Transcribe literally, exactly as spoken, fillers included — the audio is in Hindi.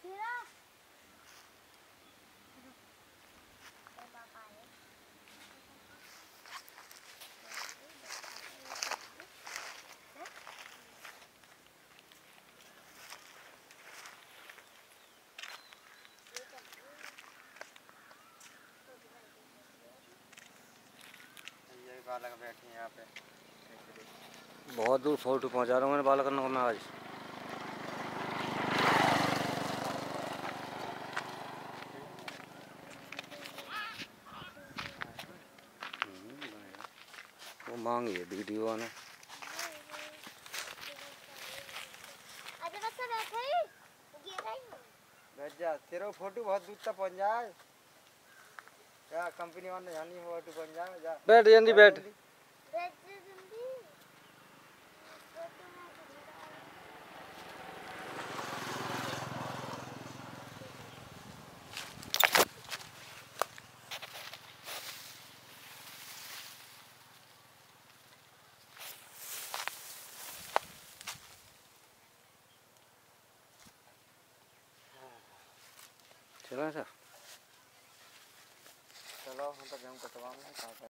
बालक बैठे हैं यहाँ पे। बहुत दूर फोटो पहुँचा रहा हूँ मैंने बालक नगर में आज। वो मांगी है वीडियो ने। बैठ जा, तेरा फोटो बहुत दूर तक पहुँच जाए। क्या कंपनी वाले जानी फोटो पहुँच जाए जा। बैठ जल्दी बैठ। चलो सर, चलो हम तो गेम कटवा में।